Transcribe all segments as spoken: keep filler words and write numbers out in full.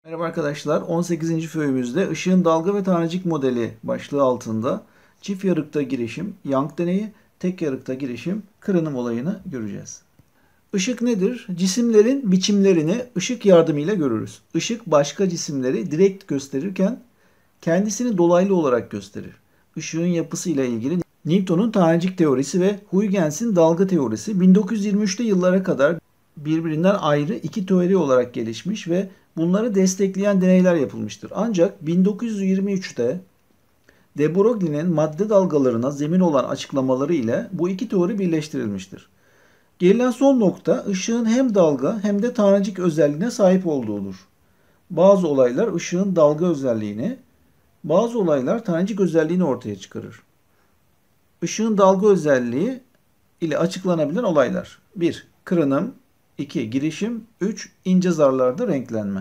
Merhaba arkadaşlar, on sekizinci föyümüzde ışığın dalga ve tanecik modeli başlığı altında çift yarıkta girişim, Young deneyi, tek yarıkta girişim, kırınım olayını göreceğiz. Işık nedir? Cisimlerin biçimlerini ışık yardımıyla görürüz. Işık başka cisimleri direkt gösterirken kendisini dolaylı olarak gösterir. Işığın yapısıyla ilgili Newton'un tanecik teorisi ve Huygens'in dalga teorisi bin dokuz yüz yirmi üç'te yıllara kadar birbirinden ayrı iki teori olarak gelişmiş ve bunları destekleyen deneyler yapılmıştır. Ancak bin dokuz yüz yirmi üç'te de Broglie'nin madde dalgalarına zemin olan açıklamaları ile bu iki teori birleştirilmiştir. Gelinen son nokta ışığın hem dalga hem de tanecik özelliğine sahip olduğudur. Bazı olaylar ışığın dalga özelliğini, bazı olaylar tanecik özelliğini ortaya çıkarır. Işığın dalga özelliği ile açıklanabilen olaylar: bir Kırınım, iki Girişim, üç ince zarlarda renklenme.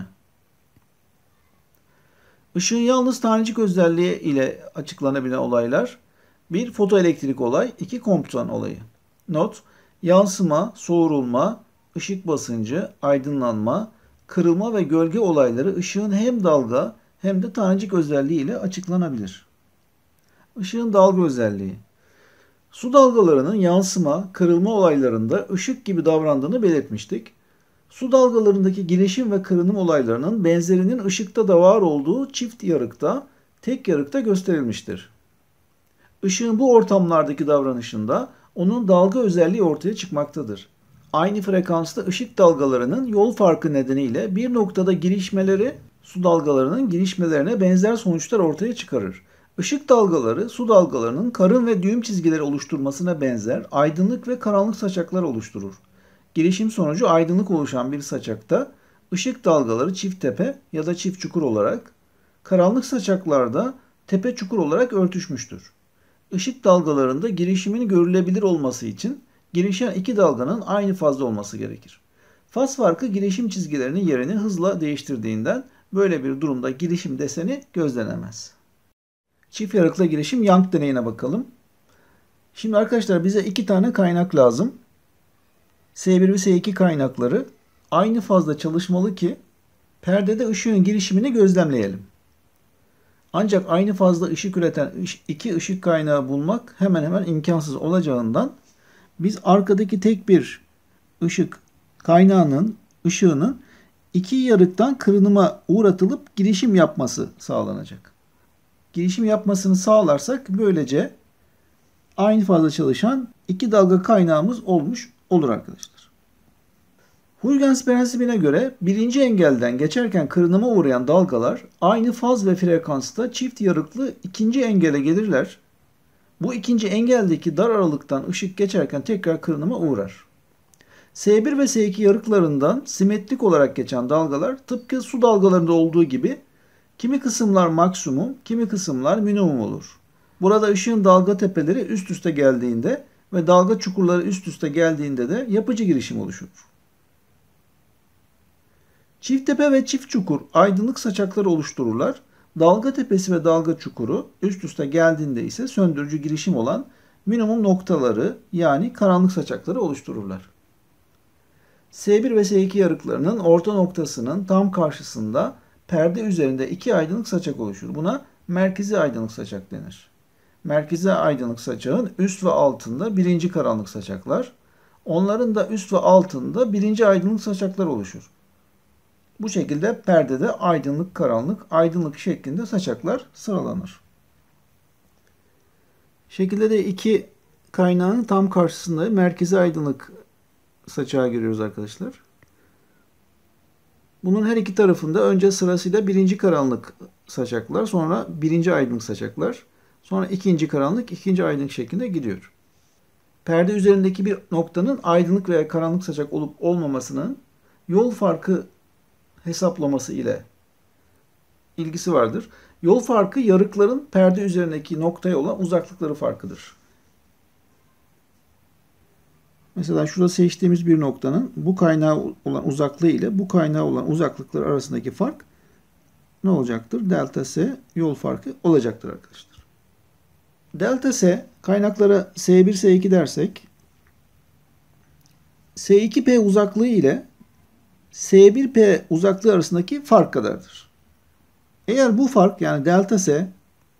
Işığın yalnız tanecik özelliği ile açıklanabilen olaylar: bir Fotoelektrik olay, iki Compton olayı. Not: Yansıma, soğurulma, ışık basıncı, aydınlanma, kırılma ve gölge olayları ışığın hem dalga hem de tanecik özelliği ile açıklanabilir. Işığın dalga özelliği: Su dalgalarının yansıma, kırılma olaylarında ışık gibi davrandığını belirtmiştik. Su dalgalarındaki girişim ve kırınım olaylarının benzerinin ışıkta da var olduğu çift yarıkta, tek yarıkta gösterilmiştir. Işığın bu ortamlardaki davranışında onun dalga özelliği ortaya çıkmaktadır. Aynı frekansta ışık dalgalarının yol farkı nedeniyle bir noktada girişmeleri su dalgalarının girişmelerine benzer sonuçlar ortaya çıkarır. Işık dalgaları su dalgalarının karın ve düğüm çizgileri oluşturmasına benzer aydınlık ve karanlık saçaklar oluşturur. Girişim sonucu aydınlık oluşan bir saçakta ışık dalgaları çift tepe ya da çift çukur olarak, karanlık saçaklarda tepe çukur olarak örtüşmüştür. Işık dalgalarında girişimin görülebilir olması için girişen iki dalganın aynı fazla olması gerekir. Faz farkı girişim çizgilerinin yerini hızla değiştirdiğinden böyle bir durumda girişim deseni gözlenemez. Çift yarıkla girişim Young deneyine bakalım. Şimdi arkadaşlar bize iki tane kaynak lazım. S bir ve S iki kaynakları aynı fazla çalışmalı ki perdede ışığın girişimini gözlemleyelim. Ancak aynı fazla ışık üreten iki ışık kaynağı bulmak hemen hemen imkansız olacağından biz arkadaki tek bir ışık kaynağının ışığının iki yarıktan kırınıma uğratılıp girişim yapması sağlanacak. Girişim yapmasını sağlarsak böylece aynı fazla çalışan iki dalga kaynağımız olmuş olur arkadaşlar. Huygens prensibine göre birinci engelden geçerken kırınıma uğrayan dalgalar aynı faz ve frekansta çift yarıklı ikinci engele gelirler. Bu ikinci engeldeki dar aralıktan ışık geçerken tekrar kırınıma uğrar. S bir ve S iki yarıklarından simetrik olarak geçen dalgalar tıpkı su dalgalarında olduğu gibi kimi kısımlar maksimum, kimi kısımlar minimum olur. Burada ışığın dalga tepeleri üst üste geldiğinde ve dalga çukurları üst üste geldiğinde de yapıcı girişim oluşur. Çift tepe ve çift çukur aydınlık saçakları oluştururlar. Dalga tepesi ve dalga çukuru üst üste geldiğinde ise söndürücü girişim olan minimum noktaları yani karanlık saçakları oluştururlar. S bir ve S iki yarıklarının orta noktasının tam karşısında perde üzerinde iki aydınlık saçak oluşur. Buna merkezi aydınlık saçak denir. Merkezi aydınlık saçağın üst ve altında birinci karanlık saçaklar, onların da üst ve altında birinci aydınlık saçaklar oluşur. Bu şekilde perdede aydınlık, karanlık, aydınlık şeklinde saçaklar sıralanır. Şekilde de iki kaynağın tam karşısında merkezi aydınlık saçağı görüyoruz arkadaşlar. Bunun her iki tarafında önce sırasıyla birinci karanlık saçaklar, sonra birinci aydınlık saçaklar, sonra ikinci karanlık, ikinci aydınlık şeklinde gidiyor. Perde üzerindeki bir noktanın aydınlık veya karanlık saçak olup olmamasının yol farkı hesaplaması ile ilgisi vardır. Yol farkı yarıkların perde üzerindeki noktaya olan uzaklıkları farkıdır. Mesela şurada seçtiğimiz bir noktanın bu kaynağı olan uzaklığı ile bu kaynağı olan uzaklıkları arasındaki fark ne olacaktır? Delta S yol farkı olacaktır arkadaşlar. Delta S kaynaklara S bir S iki dersek S iki P uzaklığı ile S bir P uzaklığı arasındaki fark kadardır. Eğer bu fark yani delta S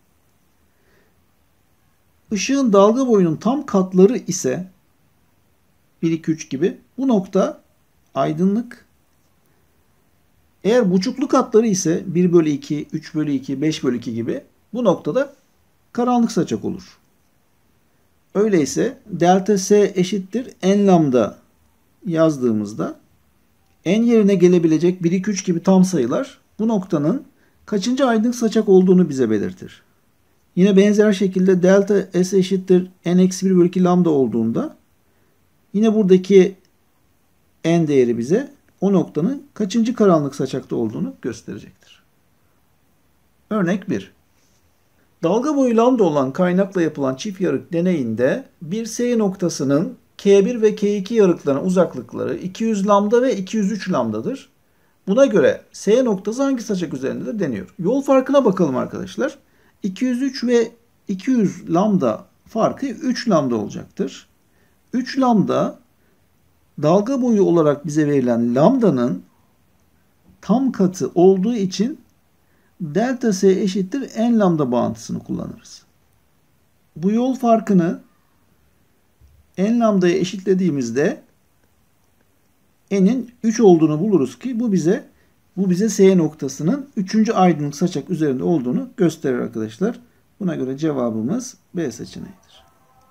ışığın dalga boyunun tam katları ise bir, iki, üç gibi bu nokta aydınlık. Eğer buçuklu katları ise bir bölü iki, üç bölü iki, beş bölü iki gibi bu noktada karanlık saçak olur. Öyleyse delta S eşittir n lambda yazdığımızda n yerine gelebilecek bir, iki, üç gibi tam sayılar bu noktanın kaçıncı aydınlık saçak olduğunu bize belirtir. Yine benzer şekilde delta S eşittir n eksi bir bölü iki lambda olduğunda yine buradaki n değeri bize o noktanın kaçıncı karanlık saçakta olduğunu gösterecektir. Örnek bir. Dalga boyu lambda olan kaynakla yapılan çift yarık deneyinde bir S noktasının K bir ve K iki yarıklarının uzaklıkları iki yüz lambda ve iki yüz üç lambdadır. Buna göre S noktası hangi saçak üzerindedir deniyor. Yol farkına bakalım arkadaşlar. iki yüz üç ve iki yüz lambda farkı üç lambda olacaktır. üç lambda dalga boyu olarak bize verilen lambdanın tam katı olduğu için delta S eşittir n lambda bağıntısını kullanırız. Bu yol farkını n lambdaya eşitlediğimizde n'in üç olduğunu buluruz ki bu bize bu bize S noktasının üçüncü aydınlık saçak üzerinde olduğunu gösterir arkadaşlar. Buna göre cevabımız B seçeneğidir.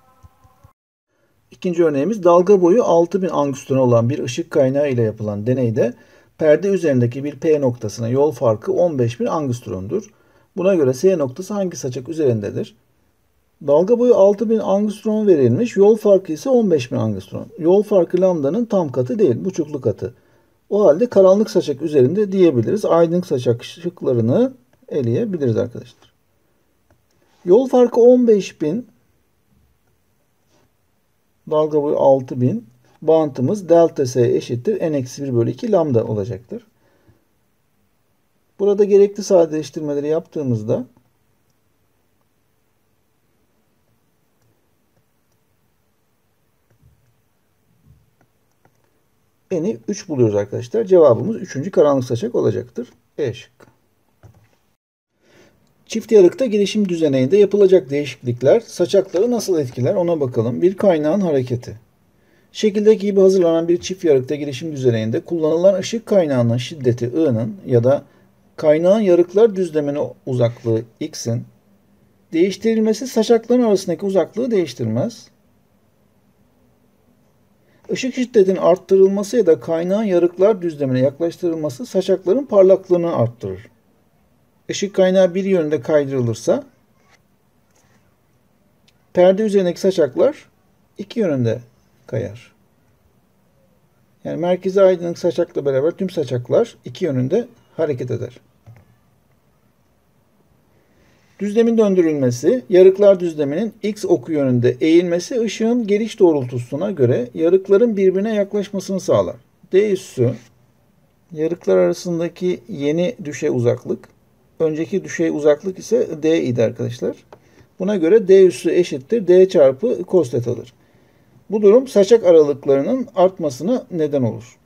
İkinci örneğimiz dalga boyu altı bin angstrom olan bir ışık kaynağı ile yapılan deneyde perde üzerindeki bir P noktasına yol farkı on beş bin angstrom'dur. Buna göre S noktası hangi saçak üzerindedir? Dalga boyu altı bin angstrom verilmiş. Yol farkı ise on beş bin angstrom. Yol farkı lambdanın tam katı değil, buçuklu katı. O halde karanlık saçak üzerinde diyebiliriz. Aydınlık saçak ışıklarını eleyebiliriz arkadaşlar. Yol farkı on beş bin. Dalga boyu altı bin. Bağıntımız delta S eşittir n eksi bir bölü iki lambda olacaktır. Burada gerekli sadeleştirmeleri yaptığımızda n'i üç buluyoruz arkadaşlar. Cevabımız üçüncü karanlık saçak olacaktır. E şıkkı. Çift yarıkta gelişim düzeninde yapılacak değişiklikler saçakları nasıl etkiler ona bakalım. Bir kaynağın hareketi. Şekildeki gibi hazırlanan bir çift yarıkta gelişim düzeninde kullanılan ışık kaynağının şiddeti I'nın ya da kaynağın yarıklar düzlemine uzaklığı X'in değiştirilmesi saçakların arasındaki uzaklığı değiştirmez. Işık şiddetinin arttırılması ya da kaynağın yarıklar düzlemine yaklaştırılması saçakların parlaklığını arttırır. Işık kaynağı bir yönde kaydırılırsa perde üzerindeki saçaklar iki yönünde kayar. Yani merkezi aydınlık saçakla beraber tüm saçaklar iki yönünde hareket eder. Düzlemin döndürülmesi, yarıklar düzleminin X oku yönünde eğilmesi ışığın geliş doğrultusuna göre yarıkların birbirine yaklaşmasını sağlar. D üssü, yarıklar arasındaki yeni düşey uzaklık, önceki düşey uzaklık ise D idi arkadaşlar. Buna göre D üssü eşittir D çarpı cos thetadır. Bu durum saçak aralıklarının artmasına neden olur.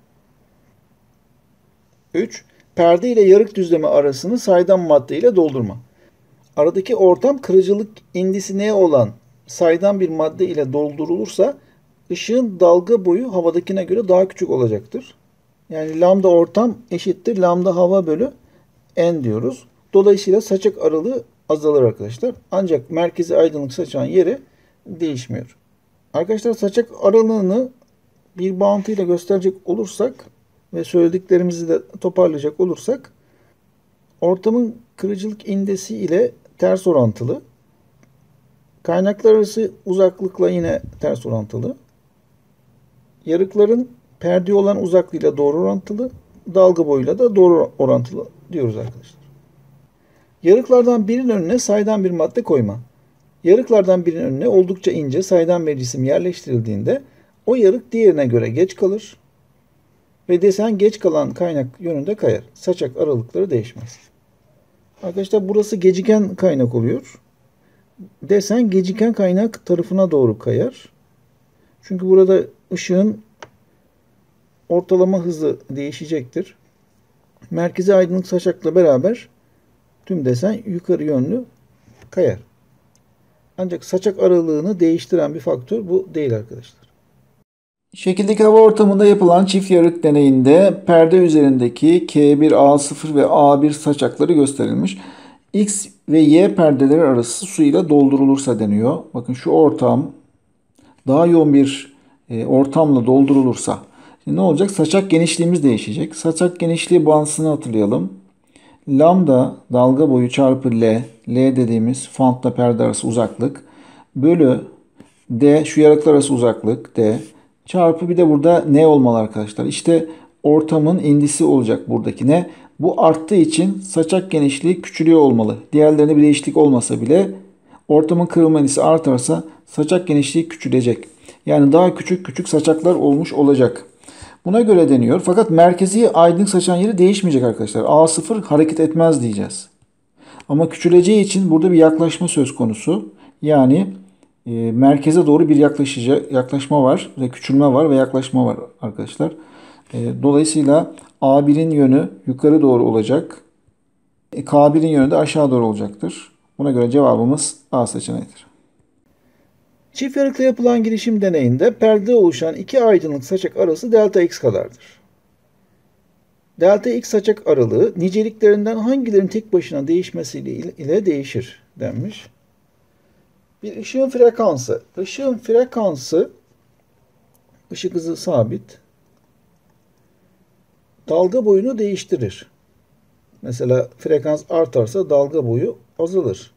üç. Perde ile yarık düzlemi arasını saydam madde ile doldurma. Aradaki ortam kırıcılık indisi ne olan saydam bir madde ile doldurulursa ışığın dalga boyu havadakine göre daha küçük olacaktır. Yani lambda ortam eşittir lambda hava bölü n diyoruz. Dolayısıyla saçak aralığı azalır arkadaşlar. Ancak merkezi aydınlık saçağın yeri değişmiyor. Arkadaşlar saçak aralığını bir bağıntıyla gösterecek olursak ve söylediklerimizi de toparlayacak olursak ortamın kırıcılık indesi ile ters orantılı. Kaynaklar arası uzaklıkla yine ters orantılı. Yarıkların perdeye olan uzaklığıyla doğru orantılı. Dalga boyuyla da doğru orantılı diyoruz arkadaşlar. Yarıklardan birinin önüne saydam bir madde koyma. Yarıklardan birinin önüne oldukça ince saydam bir cisim yerleştirildiğinde o yarık diğerine göre geç kalır ve desen geç kalan kaynak yönünde kayar. Saçak aralıkları değişmez. Arkadaşlar burası geciken kaynak oluyor. Desen geciken kaynak tarafına doğru kayar. Çünkü burada ışığın ortalama hızı değişecektir. Merkezi aydınlık saçakla beraber tüm desen yukarı yönlü kayar. Ancak saçak aralığını değiştiren bir faktör bu değil arkadaşlar. Şekildeki hava ortamında yapılan çift yarık deneyinde perde üzerindeki K bir, A sıfır ve A bir saçakları gösterilmiş. X ve Y perdeleri arası su ile doldurulursa deniyor. Bakın şu ortam daha yoğun bir e, ortamla doldurulursa şimdi ne olacak? Saçak genişliğimiz değişecek. Saçak genişliği bağıntısını hatırlayalım. Lambda dalga boyu çarpı L, L dediğimiz fantla perde arası uzaklık bölü D şu yarıklar arası uzaklık D çarpı bir de burada ne olmalı arkadaşlar? İşte ortamın indisi olacak buradaki ne? Bu arttığı için saçak genişliği küçülüyor olmalı. Diğerlerine bir değişiklik olmasa bile ortamın kırılma indisi artarsa saçak genişliği küçülecek. Yani daha küçük küçük saçaklar olmuş olacak. Buna göre deniyor. Fakat merkezi aydınlık saçan yeri değişmeyecek arkadaşlar. A sıfır hareket etmez diyeceğiz. Ama küçüleceği için burada bir yaklaşma söz konusu. Yani e, merkeze doğru bir yaklaşıcı, yaklaşma var ve küçülme var ve yaklaşma var arkadaşlar. E, dolayısıyla A birin yönü yukarı doğru olacak. E, K birin yönü de aşağı doğru olacaktır. Buna göre cevabımız A seçeneğidir. Çift yarıkla yapılan girişim deneyinde perdede oluşan iki aydınlık saçak arası delta x kadardır. Delta x saçak aralığı niceliklerinden hangilerinin tek başına değişmesiyle ile değişir denmiş. Bir ışığın frekansı. Işığın frekansı, ışık hızı sabit, dalga boyunu değiştirir. Mesela frekans artarsa dalga boyu azalır.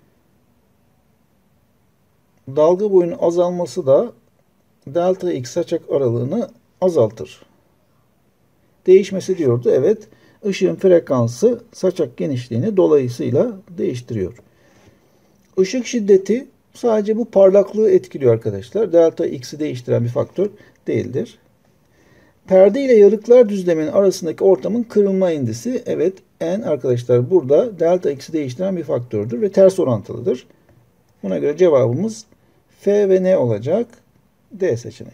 Dalga boyunun azalması da delta x saçak aralığını azaltır. Değişmesi diyordu. Evet, ışığın frekansı saçak genişliğini dolayısıyla değiştiriyor. Işık şiddeti sadece bu parlaklığı etkiliyor arkadaşlar. Delta x'i değiştiren bir faktör değildir. Perde ile yarıklar düzleminin arasındaki ortamın kırılma indisi, evet, n arkadaşlar burada delta x'i değiştiren bir faktördür ve ters orantılıdır. Buna göre cevabımız F ve N olacak. D seçeneği.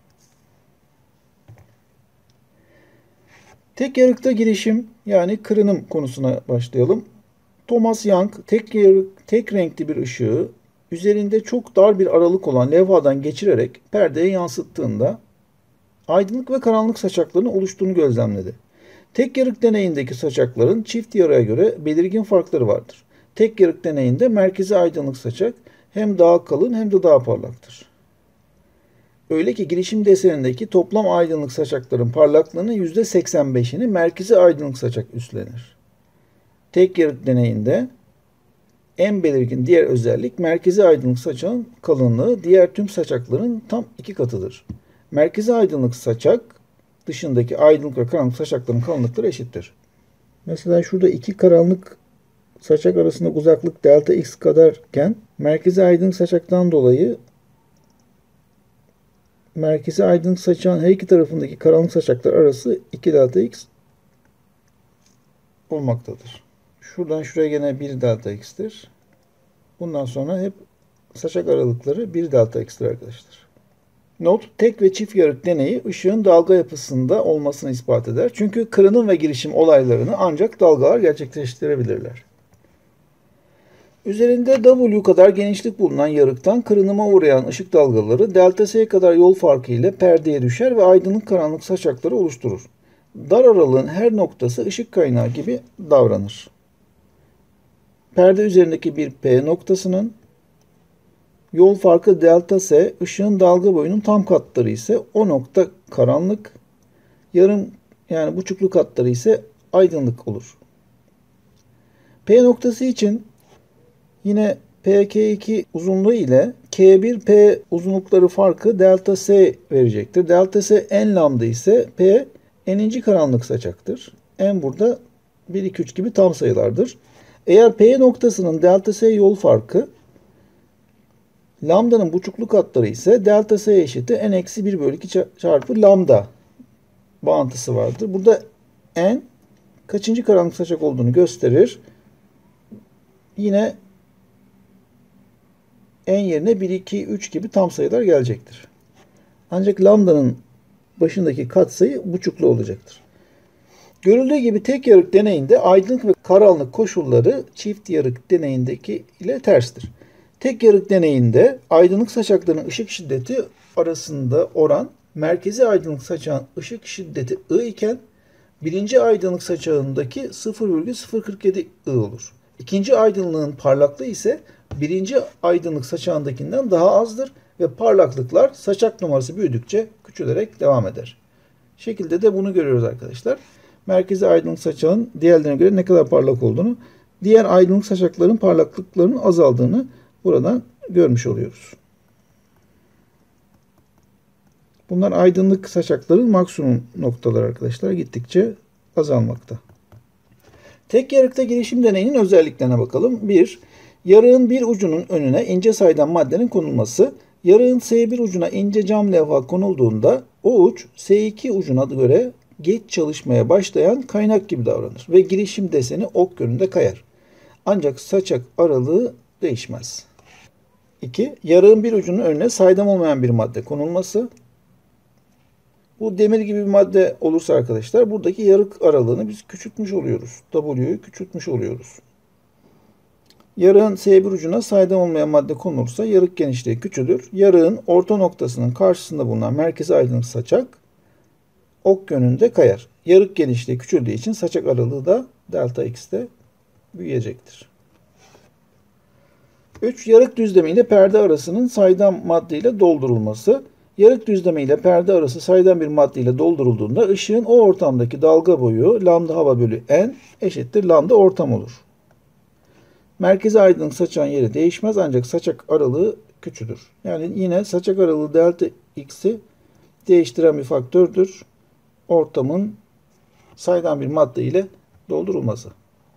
Tek yarıkta girişim yani kırınım konusuna başlayalım. Thomas Young tek yarık, tek renkli bir ışığı üzerinde çok dar bir aralık olan levhadan geçirerek perdeye yansıttığında aydınlık ve karanlık saçaklarının oluştuğunu gözlemledi. Tek yarık deneyindeki saçakların çift yarığa göre belirgin farkları vardır. Tek yarık deneyinde merkezi aydınlık saçak hem daha kalın hem de daha parlaktır. Öyle ki girişim desenindeki toplam aydınlık saçakların parlaklığının yüzde seksen beşini merkezi aydınlık saçak üstlenir. Tek yarık deneyinde en belirgin diğer özellik merkezi aydınlık saçağın kalınlığı diğer tüm saçakların tam iki katıdır. Merkezi aydınlık saçak dışındaki aydınlık ve karanlık saçakların kalınlıkları eşittir. Mesela şurada iki karanlık saçak arasındaki uzaklık delta x kadarken merkezi aydınlık saçaktan dolayı merkezi aydınlık saçağın her iki tarafındaki karanlık saçaklar arası iki delta x olmaktadır. Şuradan şuraya gene bir delta x'tir. Bundan sonra hep saçak aralıkları bir delta x'tir arkadaşlar. Not, tek ve çift yarık deneyi ışığın dalga yapısında olmasını ispat eder. Çünkü kırınım ve girişim olaylarını ancak dalgalar gerçekleştirebilirler. Üzerinde W kadar genişlik bulunan yarıktan kırınıma uğrayan ışık dalgaları delta S kadar yol farkı ile perdeye düşer ve aydınlık karanlık saçakları oluşturur. Dar aralığın her noktası ışık kaynağı gibi davranır. Perde üzerindeki bir P noktasının yol farkı delta S, ışığın dalga boyunun tam katları ise o nokta karanlık, yarım yani buçuklu katları ise aydınlık olur. P noktası için yine P K iki uzunluğu ile K bir P uzunlukları farkı delta S verecektir. Delta S n lambda ise P n'inci karanlık saçaktır. N burada bir, iki, üç gibi tam sayılardır. Eğer P noktasının delta S yol farkı lambdanın buçuklu katları ise delta S eşittir n eksi bir bölü iki çarpı lambda bağıntısı vardır. Burada n kaçıncı karanlık saçak olduğunu gösterir. Yine n yerine bir, iki, üç gibi tam sayılar gelecektir. Ancak lambdanın başındaki katsayı buçuklu olacaktır. Görüldüğü gibi tek yarık deneyinde aydınlık ve karanlık koşulları çift yarık deneyindeki ile terstir. Tek yarık deneyinde aydınlık saçakların ışık şiddeti arasında oran merkezi aydınlık saçağın ışık şiddeti I iken birinci aydınlık saçağındaki sıfır virgül sıfır kırk yedi I olur. İkinci aydınlığın parlaklığı ise birinci aydınlık saçağındakinden daha azdır ve parlaklıklar saçak numarası büyüdükçe küçülerek devam eder. Şekilde de bunu görüyoruz arkadaşlar. Merkezi aydınlık saçağın diğerlerine göre ne kadar parlak olduğunu, diğer aydınlık saçakların parlaklıklarının azaldığını buradan görmüş oluyoruz. Bunlar aydınlık saçakların maksimum noktaları arkadaşlar. Gittikçe azalmakta. Tek yarıkta gelişim deneyinin özelliklerine bakalım. bir. Yarığın bir ucunun önüne ince saydam maddenin konulması. Yarığın S bir ucuna ince cam levha konulduğunda o uç S iki ucuna göre geç çalışmaya başlayan kaynak gibi davranır ve girişim deseni ok yönünde kayar. Ancak saçak aralığı değişmez. iki. Yarığın bir ucunun önüne saydam olmayan bir madde konulması. Bu demir gibi bir madde olursa arkadaşlar buradaki yarık aralığını biz küçültmüş oluyoruz. W'yu küçültmüş oluyoruz. Yarığın S bir ucuna saydam olmayan madde konulursa yarık genişliği küçülür. Yarığın orta noktasının karşısında bulunan merkezi aydınlık saçak ok yönünde kayar. Yarık genişliği küçüldüğü için saçak aralığı da delta x'te büyüyecektir. üç. Yarık düzlemi ile perde arasının saydam madde ile doldurulması. Yarık düzlemi ile perde arası saydam bir madde ile doldurulduğunda ışığın o ortamdaki dalga boyu lambda hava bölü n eşittir lambda ortam olur. Merkezi aydınlık saçağın yeri değişmez ancak saçak aralığı küçülür. Yani yine saçak aralığı delta x'i değiştiren bir faktördür. Ortamın saydam bir madde ile doldurulması.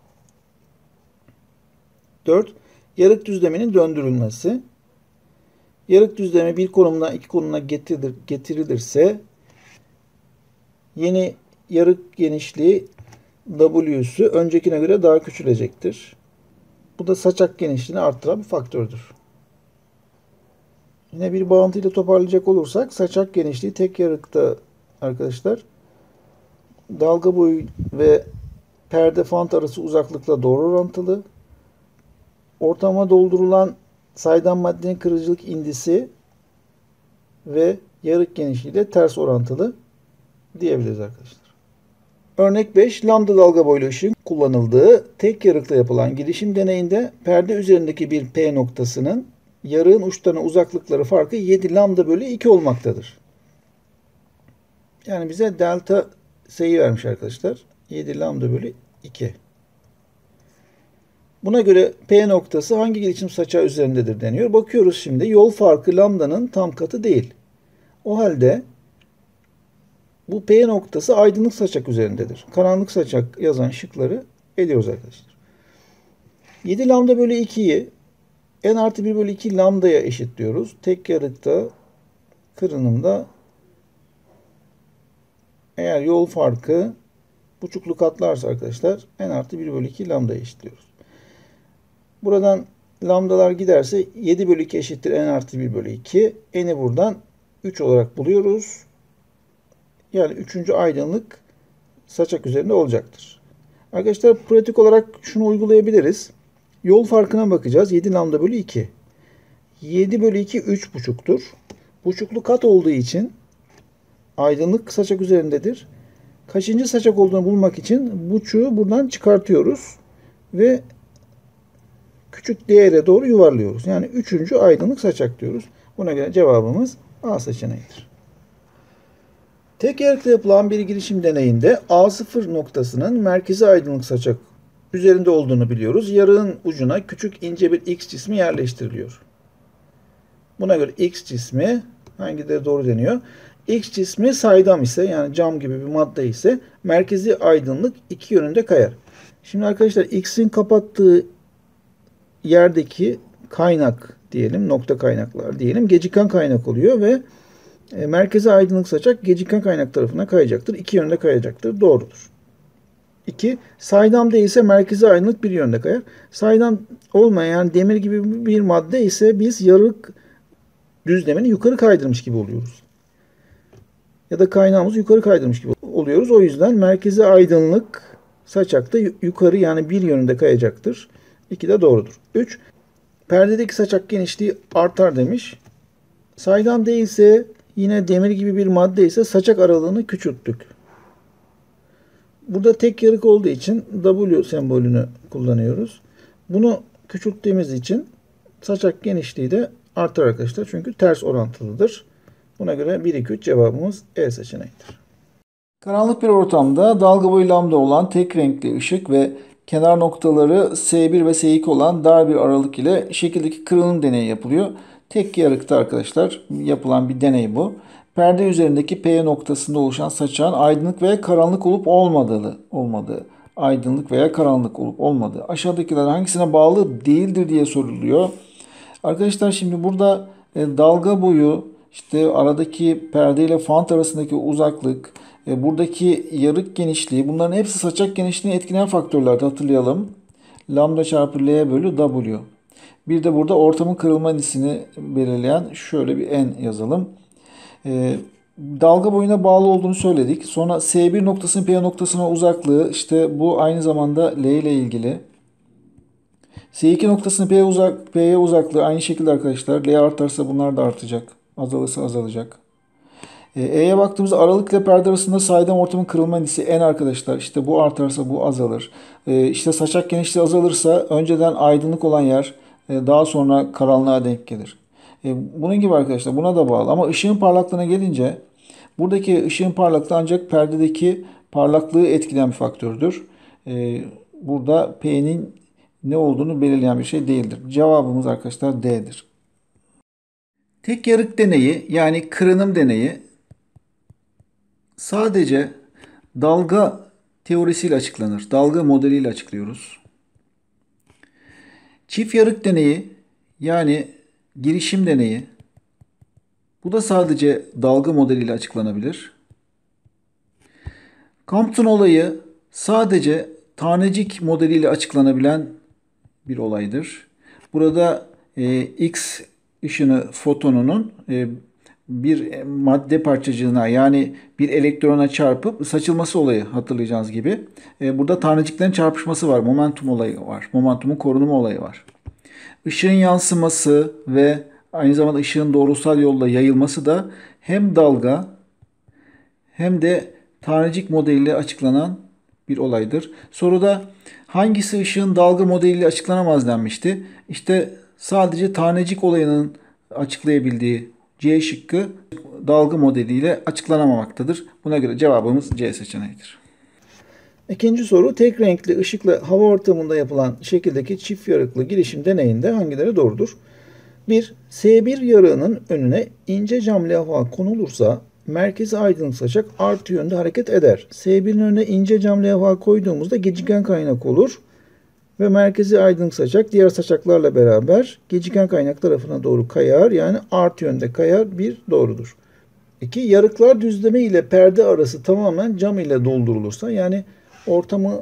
dört. Yarık düzleminin döndürülmesi. Yarık düzlemi bir konumdan iki konumuna getirilir, getirilirse yeni yarık genişliği W'su öncekine göre daha küçülecektir. Bu da saçak genişliğini arttıran bir faktördür. Yine bir bağıntıyla toparlayacak olursak saçak genişliği tek yarıkta arkadaşlar dalga boyu ve perde fant arası uzaklıkla doğru orantılı. Ortama doldurulan saydam maddenin kırıcılık indisi ve yarık genişliğiyle ters orantılı diyebiliriz arkadaşlar. Örnek beş. Lambda dalga boylu ışığın kullanıldığı tek yarıkta yapılan girişim deneyinde perde üzerindeki bir P noktasının yarığın uçlarına uzaklıkları farkı yedi lambda bölü iki olmaktadır. Yani bize delta S'yi vermiş arkadaşlar. yedi lambda bölü iki. Buna göre P noktası hangi gelişim saçağı üzerindedir deniyor. Bakıyoruz şimdi. Yol farkı lambdanın tam katı değil. O halde bu P noktası aydınlık saçak üzerindedir. Karanlık saçak yazan şıkları ediyoruz arkadaşlar. yedi lambda bölü ikiyi n artı bir bölü iki lambdaya eşitliyoruz. Tek yarıkta kırınımda eğer yol farkı buçuklu katlarsa arkadaşlar n artı bir bölü iki lambdaya eşitliyoruz. Buradan lambdalar giderse yedi bölü iki eşittir n artı bir bölü iki. N'i buradan üç olarak buluyoruz. Yani üçüncü aydınlık saçak üzerinde olacaktır. Arkadaşlar pratik olarak şunu uygulayabiliriz. Yol farkına bakacağız. yedi lambda bölü iki. yedi bölü iki üç buçuktur. Buçuklu kat olduğu için aydınlık saçak üzerindedir. Kaçıncı saçak olduğunu bulmak için buçuğu buradan çıkartıyoruz. Ve küçük değere doğru yuvarlıyoruz. Yani üçüncü aydınlık saçak diyoruz. Buna göre cevabımız A seçeneğidir. Tek yarıkta yapılan bir girişim deneyinde A sıfır noktasının merkezi aydınlık saçak üzerinde olduğunu biliyoruz. Yarığın ucuna küçük ince bir X cismi yerleştiriliyor. Buna göre X cismi hangileri doğru deniyor? X cismi saydam ise yani cam gibi bir madde ise merkezi aydınlık iki yönünde kayar. Şimdi arkadaşlar X'in kapattığı yerdeki kaynak diyelim, nokta kaynaklar diyelim, geciken kaynak oluyor ve e, merkezi aydınlık saçak geciken kaynak tarafına kayacaktır. İki yönde kayacaktır. Doğrudur. iki. Saydam değilse merkezi aydınlık bir yönde kayar. Saydam olmayan demir gibi bir madde ise biz yarık düzlemini yukarı kaydırmış gibi oluyoruz. ya da kaynağımızı yukarı kaydırmış gibi oluyoruz. O yüzden merkezi aydınlık saçakta yukarı yani bir yönünde kayacaktır. iki de doğrudur. üç. Perdedeki saçak genişliği artar demiş. Saydam değilse yine demir gibi bir madde ise saçak aralığını küçülttük. Burada tek yarık olduğu için W sembolünü kullanıyoruz. Bunu küçülttüğümüz için saçak genişliği de artar arkadaşlar. Çünkü ters orantılıdır. Buna göre bir, iki, üç cevabımız E seçeneğidir. Karanlık bir ortamda dalga boyu lambda olan tek renkli ışık ve kenar noktaları S bir ve S iki olan dar bir aralık ile şekildeki kırılım deneyi yapılıyor. Tek yarıkta arkadaşlar yapılan bir deney bu. Perde üzerindeki P noktasında oluşan saçağın aydınlık veya karanlık olup olmadığı, olmadığı, aydınlık veya karanlık olup olmadığı aşağıdakilerden hangisine bağlı değildir diye soruluyor. Arkadaşlar şimdi burada e, dalga boyu, işte aradaki perde ile fant arasındaki uzaklık, e, buradaki yarık genişliği, bunların hepsi saçak genişliğini etkileyen faktörlerdi, hatırlayalım. Lambda çarpı L bölü W. Bir de burada ortamın kırılma indisini belirleyen şöyle bir N yazalım. E, dalga boyuna bağlı olduğunu söyledik. Sonra S bir noktasının P noktasına uzaklığı, işte bu aynı zamanda L ile ilgili. S iki noktasının P uzak, P'ye uzaklığı aynı şekilde arkadaşlar. L artarsa bunlar da artacak. Azalırsa azalacak. E'ye baktığımızda aralık ile perde arasında saydam ortamın kırılma indisi N arkadaşlar. İşte bu artarsa bu azalır. E, işte saçak genişliği azalırsa önceden aydınlık olan yer e, daha sonra karanlığa denk gelir. E, bunun gibi arkadaşlar buna da bağlı. Ama ışığın parlaklığına gelince buradaki ışığın parlaklığı ancak perdedeki parlaklığı etkileyen bir faktördür. E, burada P'nin ne olduğunu belirleyen bir şey değildir. Cevabımız arkadaşlar D'dir. Tek yarık deneyi yani kırınım deneyi sadece dalga teorisiyle açıklanır. Dalga modeliyle açıklıyoruz. Çift yarık deneyi yani girişim deneyi, bu da sadece dalga modeliyle açıklanabilir. Compton olayı sadece tanecik modeliyle açıklanabilen bir olaydır. Burada e, X ışını fotonunun e, bir madde parçacığına yani bir elektrona çarpıp saçılması olayı, hatırlayacağınız gibi. E, burada taneciklerin çarpışması var. Momentum olayı var. Momentumun korunumu olayı var. Işığın yansıması ve aynı zamanda ışığın doğrusal yolla yayılması da hem dalga hem de tanecik modeliyle açıklanan bir olaydır. Soruda hangisi ışığın dalga modeliyle açıklanamaz denmişti. İşte sadece tanecik olayının açıklayabildiği C şıkkı dalga modeliyle açıklanamamaktadır. Buna göre cevabımız C seçeneğidir. İkinci soru, tek renkli ışıkla hava ortamında yapılan şekildeki çift yarıklı girişim deneyinde hangileri doğrudur? bir. S bir yarığının önüne ince cam levha konulursa merkezi aydınlık saçak artı yönde hareket eder. S birin önüne ince cam levha koyduğumuzda geciken kaynak olur ve merkezi aydınlık saçak diğer saçaklarla beraber geciken kaynak tarafına doğru kayar. Yani artı yönde kayar. Bir doğrudur. iki. Yarıklar düzleme ile perde arası tamamen cam ile doldurulursa, yani ortamı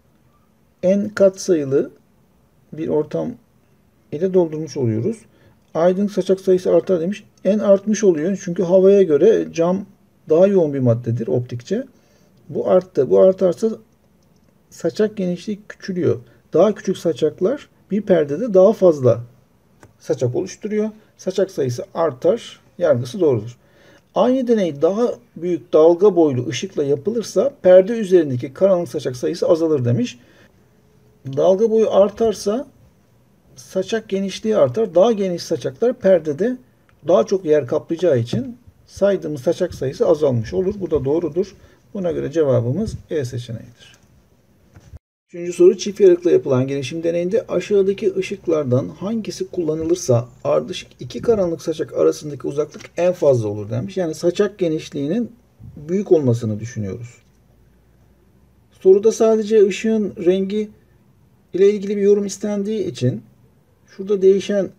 n katsayılı bir ortam ile doldurmuş oluyoruz. Aydınlık saçak sayısı artar demiş. N artmış oluyor. Çünkü havaya göre cam daha yoğun bir maddedir optikçe. Bu arttı. Bu artarsa saçak genişliği küçülüyor. Daha küçük saçaklar bir perdede daha fazla saçak oluşturuyor. Saçak sayısı artar. Yargısı doğrudur. Aynı deney daha büyük dalga boylu ışıkla yapılırsa perde üzerindeki karanlık saçak sayısı azalır demiş. Dalga boyu artarsa saçak genişliği artar. Daha geniş saçaklar perdede daha çok yer kaplayacağı için saydığımız saçak sayısı azalmış olur. Bu da doğrudur. Buna göre cevabımız E seçeneğidir. Üçüncü soru, çift yarıkla yapılan girişim deneyinde aşağıdaki ışıklardan hangisi kullanılırsa ardışık iki karanlık saçak arasındaki uzaklık en fazla olur denmiş. Yani saçak genişliğinin büyük olmasını düşünüyoruz. Soruda sadece ışığın rengi ile ilgili bir yorum istendiği için şurada değişen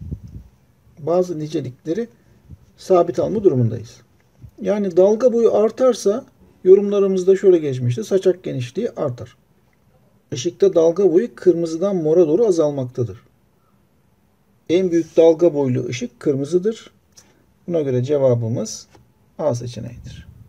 bazı nicelikleri sabit alma durumundayız. Yani dalga boyu artarsa yorumlarımızda şöyle geçmişti. Saçak genişliği artar. Işıkta dalga boyu kırmızıdan mora doğru azalmaktadır. En büyük dalga boylu ışık kırmızıdır. Buna göre cevabımız A seçeneğidir.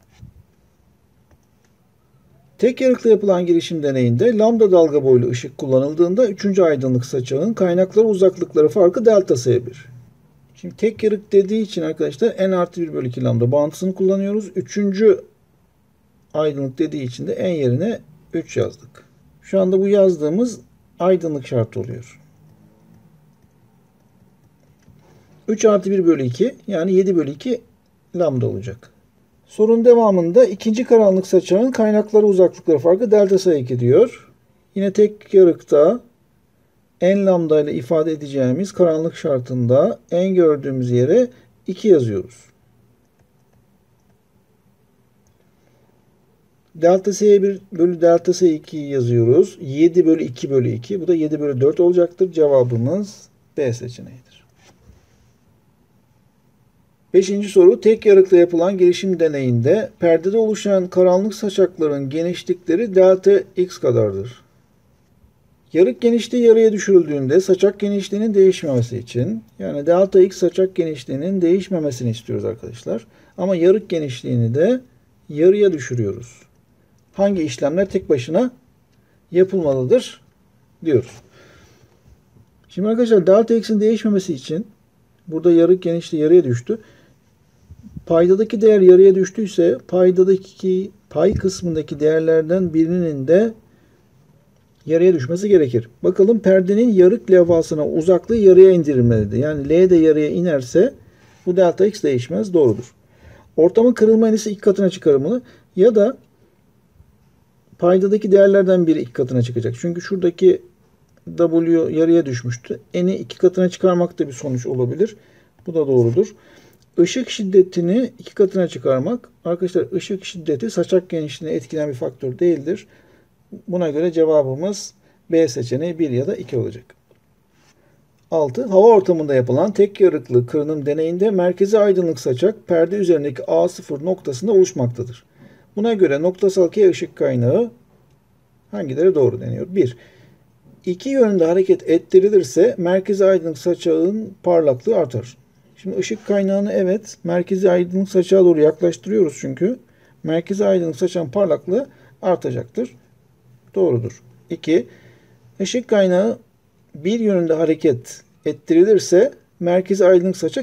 Tek yarıkla yapılan girişim deneyinde lambda dalga boylu ışık kullanıldığında üçüncü aydınlık saçağın kaynakları uzaklıkları farkı delta S bir. Şimdi tek yarık dediği için arkadaşlar n artı bir bölü iki lambda bağıntısını kullanıyoruz. Üçüncü aydınlık dediği için de n yerine üç yazdık. Şu anda bu yazdığımız aydınlık şartı oluyor. üç artı bir bölü iki yani yedi bölü iki lambda olacak. Sorun devamında ikinci karanlık saçağın kaynakları uzaklıkları farkı delta S iki diyor. Yine tek yarıkta n lambda ile ifade edeceğimiz karanlık şartında n gördüğümüz yere iki yazıyoruz. Delta S bir bölü delta S iki yazıyoruz. yedi bölü iki bölü iki. Bu da yedi bölü dört olacaktır. Cevabımız B seçeneğidir. Beşinci soru. Tek yarıkla yapılan girişim deneyinde perdede oluşan karanlık saçakların genişlikleri delta x kadardır. Yarık genişliği yarıya düşürüldüğünde saçak genişliğinin değişmemesi için, yani delta x saçak genişliğinin değişmemesini istiyoruz arkadaşlar. Ama yarık genişliğini de yarıya düşürüyoruz. Hangi işlemler tek başına yapılmalıdır diyoruz. Şimdi arkadaşlar delta x'in değişmemesi için burada yarık genişliği yarıya düştü. Paydadaki değer yarıya düştüyse paydadaki pay kısmındaki değerlerden birinin de yarıya düşmesi gerekir. Bakalım perdenin yarık levhasına uzaklığı yarıya indirilmelidir. Yani L de yarıya inerse bu delta x değişmez. Doğrudur. Ortamın kırılma enisi iki katına çıkarılmalı ya da paydadaki değerlerden biri iki katına çıkacak. Çünkü şuradaki W yarıya düşmüştü. N'i iki katına çıkarmak da bir sonuç olabilir. Bu da doğrudur. Işık şiddetini iki katına çıkarmak. Arkadaşlar ışık şiddeti saçak genişliğine etkileyen bir faktör değildir. Buna göre cevabımız B seçeneği bir ya da iki olacak. altı. Hava ortamında yapılan tek yarıklı kırınım deneyinde merkezi aydınlık saçak perde üzerindeki A sıfır noktasında oluşmaktadır. Buna göre noktasal K ışık kaynağı hangileri doğru deniyor? bir. İki yönde hareket ettirilirse merkezi aydınlık saçağın parlaklığı artar. Şimdi ışık kaynağını evet merkezi aydınlık saçağa doğru yaklaştırıyoruz çünkü. Merkezi aydınlık saçağın parlaklığı artacaktır. Doğrudur. iki. Işık kaynağı bir yönünde hareket ettirilirse merkezi aydınlık saçak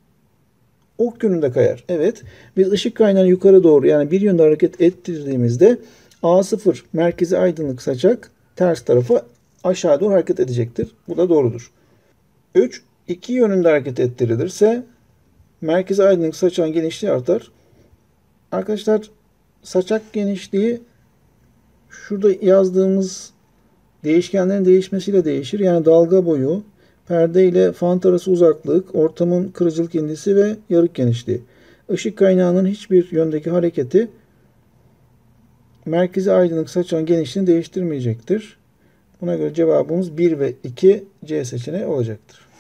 ok yönünde kayar. Evet. Biz ışık kaynağını yukarı doğru yani bir yönde hareket ettirdiğimizde A sıfır merkezi aydınlık saçak ters tarafa aşağı doğru hareket edecektir. Bu da doğrudur. üç. İki yönünde hareket ettirilirse merkezi aydınlık saçağın genişliği artar. Arkadaşlar saçak genişliği şurada yazdığımız değişkenlerin değişmesiyle değişir. Yani dalga boyu, perde ile fant arası uzaklık, ortamın kırıcılık indisi ve yarık genişliği. Işık kaynağının hiçbir yöndeki hareketi merkezi aydınlık saçağın genişliğini değiştirmeyecektir. Buna göre cevabımız bir ve iki C seçeneği olacaktır.